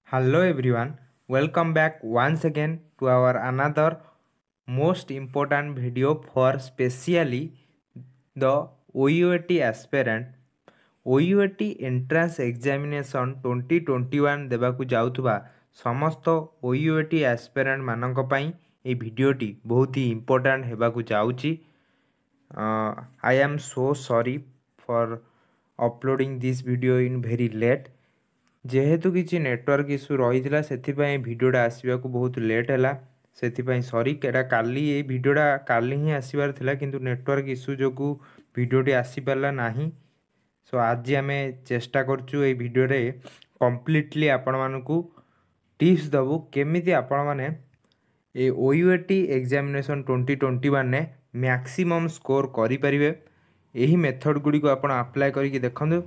Hello everyone, welcome back once again to our another most important video for specially the OUAT aspirant. OUAT entrance examination 2021 देबाकु जाउथुबा समस्त OUAT aspirant मानक पई ए भिडियोटी बहुत ही important हेबाकु जाउची. I am so sorry for uploading this video in very late. जेहेतु किसी network issue रही से भिडियोटा आसवाक बहुत लेट है से सॉरी केटा काली ये भिडियोटा काली ही आसबार थिला किंतु नेटवर्क इश्यू जो भिडियोटी आसीपारा ना. सो आज आम चेष्टा करचु ये भिडियो रे कंप्लीटली आपण मानकु टिप्स दबु केमिति आपण माने ए OUAT एग्जामिनेशन 2021 ने मैक्सिमम स्कोर करि परिबे. एही मेथड गुडी को आपण अप्लाई करिकि देखंदु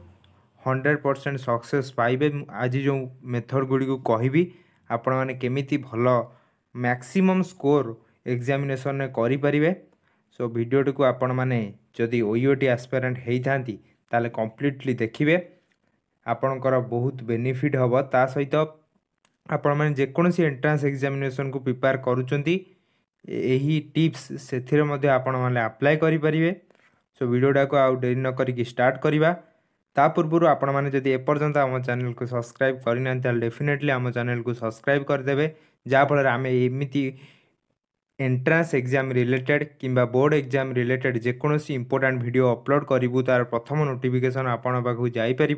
100% सक्सेस पाइबे. आज जो मेथड गुडी को कहबी आपण माने केमिति भलो मैक्सिमम स्कोर एग्जामिनेशन ने करि परिबे. सो वीडियो को आपण माने जदि OUAT एस्पिरेंट हेई थांती ताले कंप्लीटली देखिबे आपणकर बहुत बेनिफिट हबो. ता सहित आपण माने जे कोनसी एंट्रेंस एग्जामिनेशन को प्रिपेयर करूचंती एही टिप्स सेथिरे मध्ये आपण माने अप्लाई करि परिबे. सो वीडियोटा को आउ देरी न करिकि स्टार्ट करिबा. ता पूर्व आपण माने जदि एपर्यंत आम चैनल को सब्सक्राइब करना डेफिनेटली आम चैनल को सब्सक्राइब करदेवे जहाँफल आम एमती एंट्रेंस एग्जाम रिलेटेड किंबा बोर्ड एग्जाम रिलेटेड जेकोसी इंपोर्टेंट वीडियो अपलोड करूँ तार प्रथम नोटिफिकेशन आपण पाखु जापर.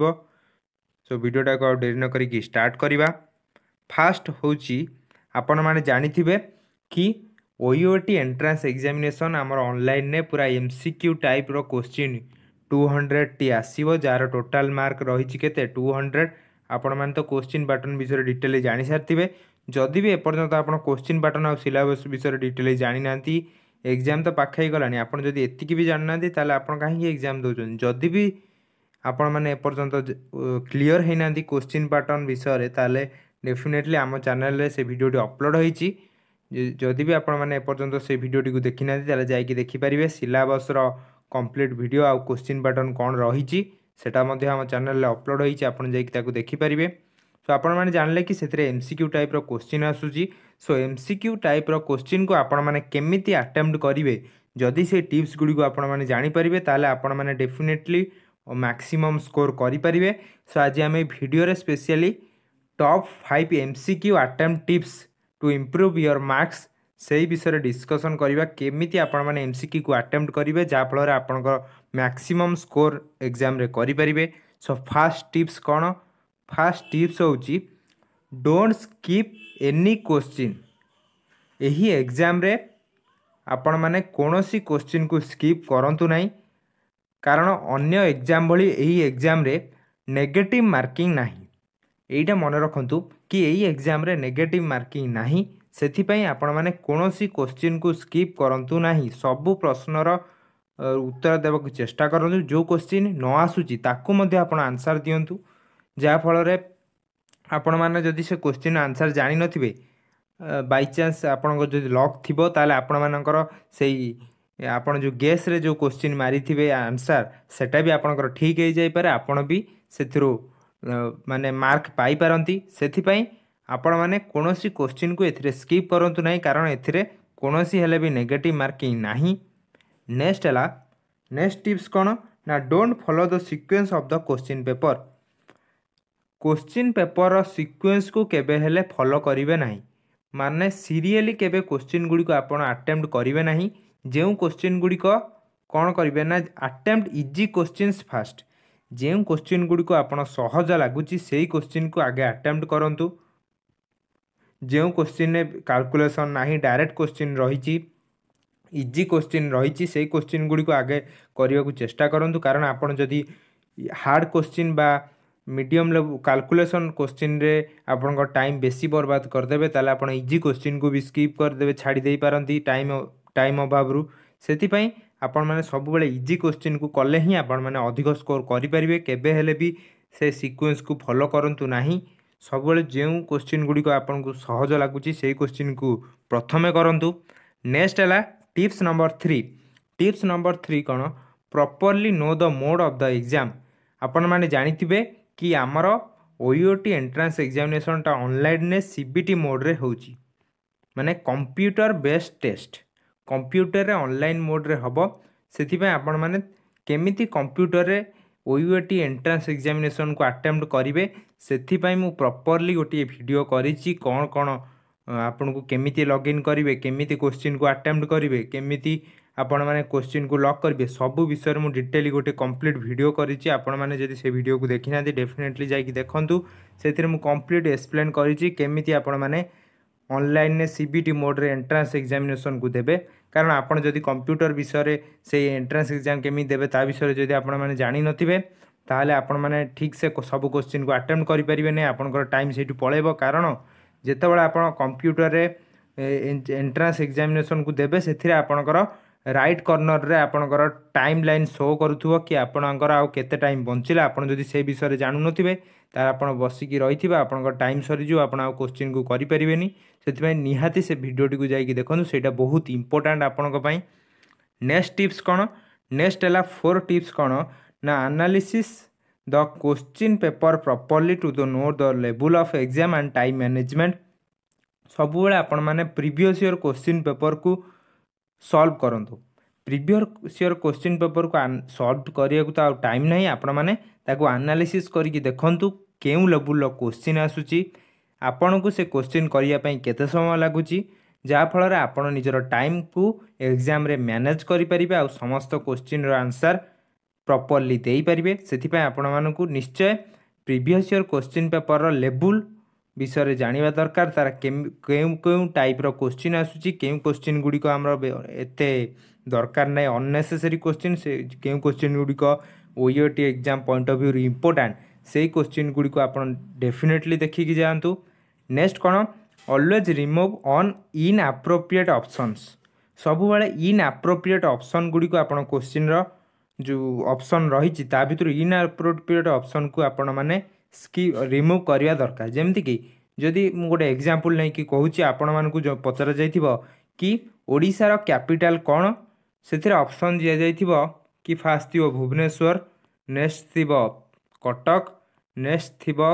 सो वीडियोटा को डेरी न करिकि स्टार्ट करवा. फास्ट होची आपण माने जानिथिबे कि OUAT एंट्रेंस एग्जामिनेशन आमर ऑनलाइन ने पूरा MCQ टाइप रो क्वेश्चन 200 टी आसीबो जार टोटाल मार्क रही केते 200. आपण माने तो क्वेश्चन पैटर्न विषय डिटेल जानि सारथिबे. जदि भी एपर्यंत आपण क्वेश्चन पैटर्न आ सिलेबस विषय डिटेल जानि नांती एग्जाम तो पाखै गलानी आपण जदि एतिकी भी जानि नांती ताले आपण काहे एग्जाम दोचन. जदि भी आपण माने एपर्यंत क्लियर है नांती क्वेश्चन पैटर्न विषय ताले डेफिनेटली आम चैनल रे से वीडियोटी अपलोड होईची. जदि भी आपण माने एपर्यंत से वीडियोटी को देखि नांती ताले जाई कि देखि परिबे सिलेबस रो कंप्लीट वीडियो आउ क्वेश्चन पैटर्न कौन रही सेटा मध्य आम चैनल अपलोड होईची आपण जाई कि ताकु देखि परिबे. सो आपण माने जानले कि सेथरे MCQ टाइप रो क्वेश्चन आसुची. सो MCQ टाइप रो क्वेश्चन को आपण माने केमिति अटेम्प्ट करिवे जदि से टिप्स गुडी को आपण माने जानि परिबे ताले आपण माने डेफिनेटली मैक्सिमम स्कोर करि परिबे. सो आज आम वीडियो रे specially top 5 MCQ attempt tips to improve your marks से विषय डिस्कसन करवा केमिति आपण माने MCQ को अटेम्प्ट करिवे जाफल आपणकर मैक्सिमम स्कोर एग्जाम रे करि परिबे. सो फास्ट टिप्स कौन? फास्ट टिप्स होची डोंट स्किप एनी क्वेश्चन. एही एग्जाम रे आपण माने कोनोसी क्वेश्चन को स्किप करंतु नाही कारण अन्य एग्जाम भली एही एग्जाम रे नेगेटिव मार्किंग नाही. एइटा मन रखंतु कि एही एग्जाम रे नेगेटिव मार्किंग नाही. सेथिपई आपण माने कोनोसी क्वेश्चन को स्किप करंतु नाही. सबु प्रश्नर उत्तर देबाक चेष्टा करंतु. जो क्वेश्चन न आसुची ताकू मध्ये आपण आंसर दियंतु जा फल रे आपण माने जदि से क्वेश्चन आंसर जानि नथिबे बाय चांस आपण जदि लक थिबो ताले आपण मानकर सेही आपण जो गेस रे जो क्वेश्चन मारी थिबे आंसर सेटा भी आपणकर ठीक हे जाय पारे आपण भी सेथिरो माने मार्क पाई पारंती. सेथिपई आपण माने कोनोसी क्वेश्चन को एथिरे स्किप करंतु नाही कारण एथिरे कोनोसी हेले भी नेगेटिव मार्किंग नाही. नेक्स्ट टिप्स कौन ना don't follow the sequence of the question paper. Question paper sequence को केबे हेले फॉलो करिवे नाही माने सीरियली केबे क्वेश्चन गुडी को आपण अटेम्प्ट करिवे नाही. जेउ क्वेश्चन गुडी को कौन करिवे ना अटेम्प्ट इजी क्वेश्चंस फास्ट. जेउ क्वेश्चन गुडी को आपण सहज लागुची सेही क्वेश्चन को आगे अटेम्प्ट करंतु. जो क्वेश्चन ने कैलकुलेशन नाही डायरेक्ट क्वेश्चन रही इजी क्वेश्चन रही से क्वेश्चन गुडी को आगे करने को चेष्टा करंतु कारण आपण जदि हार्ड क्वेश्चन बा मीडियम लेवल कैलकुलेशन क्वेश्चन रे आपण को टाइम बेसी बर्बाद करदेबे ताले आपण इजी क्वेश्चन को भी स्किप करदेबे छाड़ी दे पारंती टाइम अभाव. सेथिपई आपण माने सब बेले इजी क्वेश्चन को कले ही आपण माने अधिक स्कोर करि परिबे. केबे हेले भी से सीक्वेंस को फॉलो करंतु नाही. सब बेले जो क्वेश्चन गुडी को आपन को सहज लागुची से क्वेश्चन को प्रथमे करंतु. नेक्स्ट है टिप्स नंबर 3. टिप्स नंबर 3 कौन properly know the mode of the exam. आपण माने जानिथिबे कि आमर ओयूएटी एंट्रांस एग्जामिनेशन टा ऑनलाइन ने सीबीटी मोड रे होची माने कंप्यूटर बेस्ड टेस्ट कंप्यूटर रे ऑनलाइन मोड रे हबो सेति आपण माने केमिति कंप्यूटर रे ओयूएटी एंट्रांस एग्जामिनेशन को अटेम्प्ट करिवे सेति मु प्रॉपर्ली गोटे वीडियो करिछि कोन कोन आपन को केमिति लॉगिन करिवे केमिति क्वेश्चन को अटेम्प्ट करिवे केमिति आपण माने क्वेश्चन को लॉक करिवे सब विषय मु डिटेली गोटे कंप्लीट वीडियो करिछि आपण माने जदि से वीडियो को देखिना डेफिनेटली जाई देखंतु सेथिरे मु कंप्लीट एक्सप्लेन करिछि केमिति आपण माने ऑनलाइन ने सीबीटी मोड रे एंट्रांस एग्जामिनेशन को देबे कारण आपण जदि कंप्यूटर विषय से एंट्रांस एग्जाम केमी देबे ता विषय जदि आपण माने जानि नथिबे ताले आपण माने ठीक से सब क्वेश्चन को अटेम्प्ट करि परिबे नै आपनकर टाइम सेटु पळेबो कारण जेतेबेला आपण कंप्यूटर रे एंट्रांस एग्जामिनेशन को देबे सेथिरे आपनकर राइट कॉर्नर रे आपनकर टाइम लाइन शो करूथुबो कि आपनकर आउ केते टाइम बंचिला आपण जदि से विषय जानु नथिबे तार आपण बसिकी रहिथिबा आपनकर टाइम सरी जो आपण आउ क्वेश्चन को करि परिबेनी सेति निहाती से वीडियोटी को जाइए देखो सेटा बहुत इंपोर्टेंट आपण नेक्स्ट टिप्स कौन नेक्स्ट है 4 टिप्स कौन ना analysis the question paper properly to the know the level of exam and time management सब बेले आपण माने प्रीवियस ईयर क्वेश्चन पेपर को सॉल्व करंतु प्रीवियस ईयर क्वेश्चन पेपर को सॉल्व करिया को तो टाइम नहीं आपण माने ताको एनालिसिस करके देखंतु केउ लेवल क्वेश्चन आसुची आपण को से क्वेश्चन करिया पई केते समय लागुची जा फल आपण निजर टाइम को एग्जाम रे मैनेज करि परिबे आ समस्त क्वेश्चन रो आंसर प्रॉपर्ली देई परिबे सेति पई आपण मानकु निश्चय प्रीवियस ईयर क्वेश्चन पेपर रो लेवल विषय रे जानिबा दरकार तार केउ टाइप रो क्वेश्चन आसुची केउ क्वेश्चन गुडी को हमर एते दरकार नै अननेसेसरी क्वेश्चन से केउ क्वेश्चन गुडी को OUAT exam point of view रे इंपोर्टेंट सेही क्वेश्चन गुडी को आपण डेफिनेटली देखि कि जानतु नेक्स्ट कौन always remove on inappropriate options सब बेले इनअप्रोप्रिएट ऑप्शन गुडी को आपण क्वेश्चन रो जो ऑप्शन रही ता भीतर इनअप्रोप्रिएट ऑप्शन को आपण माने रिमूव करिया दरकार जेमति कि जदि मु गोटे एग्जांपल नै कि कहूची आपण मानकु जो पचरा जाइथिबो कि ओडिसा रो कैपिटल कोन सेथिरे ऑप्शन दिया जाइथिबो कि फास्ट थिबो भुवनेश्वर नेक्स्ट थिबो कटक नेक्स्ट थिबो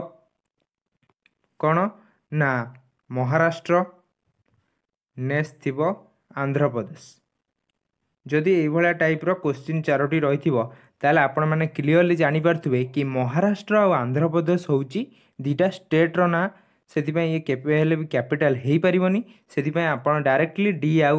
कोन ना महाराष्ट्र नेक्स्ट थिबो आंध्र प्रदेश जदि एई भला टाइप रो क्वेश्चन चारोटी रहिथिबो ताले आपण माने क्लियरली जानि पारथुबे कि महाराष्ट्र और आंध्र प्रदेश होउची दीटा स्टेट रो ना सेति पई ये केपे हेले भी कैपिटल हेई परिबोनी सेति पई आपण डायरेक्टली डी आउ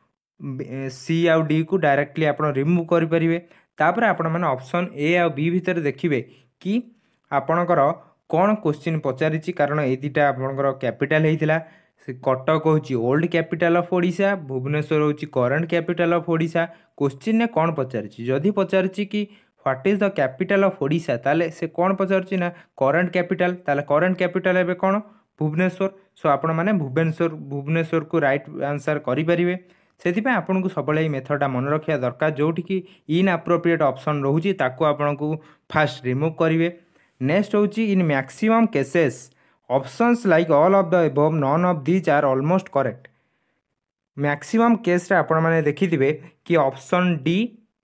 सी आउ डी को डायरेक्टली आपण रिमूव करि परिबे तापर आपण माने ऑप्शन ए आ बी भीतर देखिबे कि आपणकर कौन क्वेश्चन पचारिछि कारण ए दीटा आपणकर कैपिटल हेइतिला कटक होची old capital of Odisha Bhubaneswar होची current capital of Odisha question ने कौन पचारिछि जदि पचारिछि कि what is the capital of Odisha ताले से कौन पचारिछि ना करंट कैपिटल ताले करंट कैपिटल एबे कौन भुवनेश्वर सो आपण माने भुवनेश्वर को राइट आंसर करि परिबे सेति पे आपन को सबले मेथडा मन रखिया दरकार जोठी कि इनअप्रोप्रिएट ऑप्शन रहउची ताको आपन को फास्ट रिमूव करिवे नेक्स्ट होची in maximum cases options like all of the above none of these are almost correct maximum case रे आपण माने देखिथिबे कि ऑप्शन डी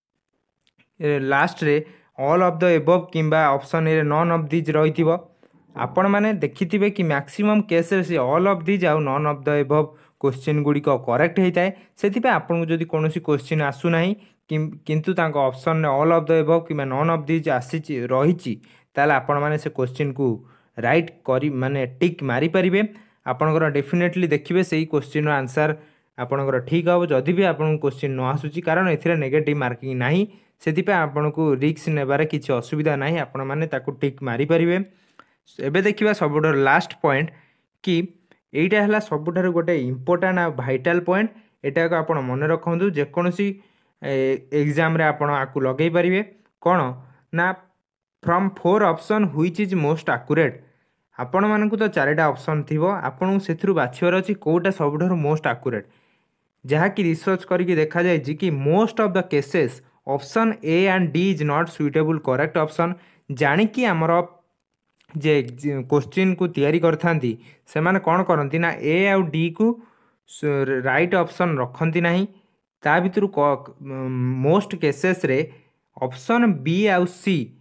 लास्ट रे ऑल ऑफ द अबव किंबा option A none of these रहिथिबो आपण माने देखिथिबे कि मैक्सिमम केस रे से ऑल ऑफ दीज आ none of the above question गुडी को करेक्ट हेता है सेति पे आपण को जदी कोनोसी क्वेश्चन आसु नाही किंतु तांको ऑप्शन ने ऑल ऑफ द अबव किंबा नॉन ऑफ दीज आसीची रहिची ताले आपण माने से क्वेश्चन को राइट करी माने टिक मारी परिबे आपनकर डेफिनेटली देखिबे सेही क्वेश्चन रो आंसर आपनकर ठीक हो जदि भी आपन क्वेश्चन न आसुची कारण एथिरे नेगेटिव मार्किंग नाही सेति पे आपन को रिस्क नेबारे किछि असुविधा नाही आपण माने ताको टिक मारी परिबे एबे देखिबा सबडर लास्ट पॉइंट कि एटा हला सबुठार गोटे इंपोर्टेंट आ वाइटल पॉइंट एटा को आपण मन रखंदु जे कोनोसी एग्जाम रे आपण आकु लगै परिबे कोन ना from 4 option which is most accurate आपण मानकु तो चारटा ऑप्शन थिबो आपण सेथरु बाछिवर अछि कोटा सबुठार मोस्ट एक्यूरेट जहा कि रिसर्च करके देखा जाय कि most of the cases option A and D is not suitable correct option जानि कि हमर जे क्वेश्चन को तैयारी करथांती से माने कोन करंती ना ए आउ डी को राइट ऑप्शन रखंती नाही ता भितरु मोस्ट केसेस रे ऑप्शन बी आउ C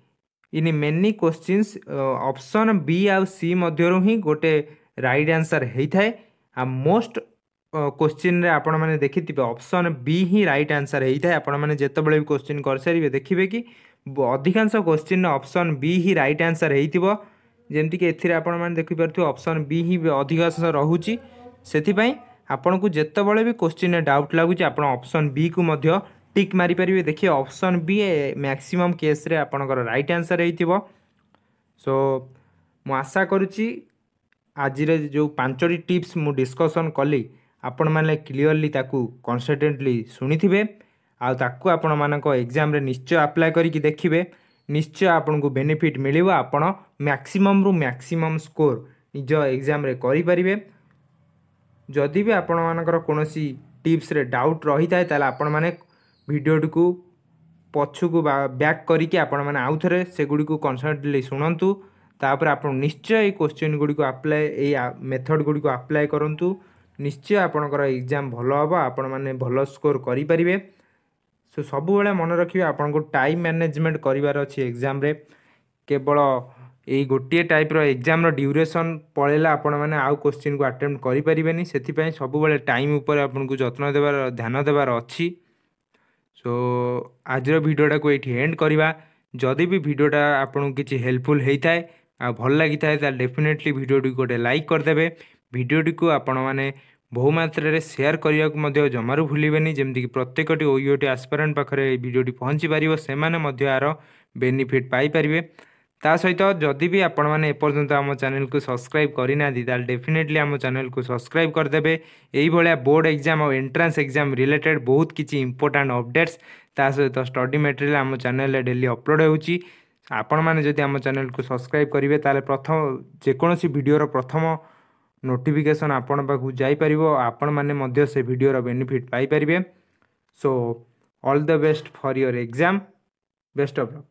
in many questions option B आउ सी मध्यरु ही गोटे राइट आंसर होता है। आ मोस्ट क्वेश्चन रे आपण माने देखिथिबे ऑप्शन बी ही राइट आंसर होता है। आपण माने जेतेबेले भी क्वेश्चन कर सारिबे देखिबे कि अधिकांश क्वेश्चन ऑप्शन बी ही राइट आंसर होइतिबो। जेमति कि एथिरे आपण माने देखि परथि ऑप्शन बी ही अधिकांश रहूची। सेथिपई आपण को जेतेबेले भी क्वेश्चन रे डाउट लागुची आपण ऑप्शन बी को मध्य टिक मारी परिबे। देखिए ऑप्शन बी मैक्सिमम केस रे आपणकर राइट आंसर होइतिबो। सो मु आशा करुची आज जो 5टी टिप्स मु डिस्कशन कली आपण माने क्लियरली ताकू कन्सिस्टेंटली सुनिथिबे आ ताकू आपण मानक एग्जाम रे निश्चय अप्लाई करिकि देखिबे। निश्चय आपन को बेनिफिट मिलिबो। आपण मैक्सिमम रु मैक्सिमम स्कोर निज एग्जाम रे करि परिबे। जदि भी आपण मानकर कोनोसी टिप्स रे डाउट रही थाए ताले आपण माने वीडियो को पछु को बैक करिकि आपण माने आउ थरे से गुडी को कन्सिस्टेंटली सुनंतु। तापर आपण निश्चय ए क्वेश्चन गुडी को अप्लाई ए मेथड गुडी को अप्लाई करंतु। निश्चय आपणकर एग्जाम भलो हबो। आपण माने भलो स्कोर करि परिबे। सो सब बेले मन रखिए आपन को टाइम मैनेजमेंट करिवार अछि एग्जाम रे। केवल यही गोटे टाइप रो एग्जाम रो ड्यूरेशन पळेला आपण माने आउ क्वेश्चन को अटेम्प्ट करि परिबेनी। सेति पई सब बेले टाइम ऊपर आपन को यत्न देबार ध्यान देबार अछि। सो आज रो वीडियोटा को एठी एंड करिवा। जदि भी वीडियोटा आपन को किछि हेल्पफुल हेइथाय आ भल लागिथाय ता डेफिनेटली वीडियो को गोटे लाइक कर देबे। वीडियो को आपण माने बहु मात्रा शेयर करने को मध्य जमारू भूलिबेनी। जेमति कि प्रत्येकटी ओयूएटी एस्पिरेंट पाखरे वीडियोटी पहुँची पारिबो सेमाने मध्य यार बेनिफिट पाई परिबे। ता सहित जदि भी आपण माने एपर्यंत आम चैनल को सब्सक्राइब करना ताल डेफिनेटली आम चैनल को सब्सक्राइब करदेबे। यही भाया बोर्ड एग्जाम और एंट्रांस एग्जाम रिलेटेड बहुत किसी इंपोर्टेंट अपडेट्स ता सहित स्टडी मटेरियल आम चैनल डेली अपलोड होउची। आपण माने जदि आम चैनल को सब्सक्राइब करिवे ताले प्रथम जेकोसी वीडियोर प्रथम नोटिफिकेशन आपण पाखु जाई परिबो। आपण माने मध्य से वीडियोर बेनिफिट पाई परिबे। So all the best for your exam. Best of luck.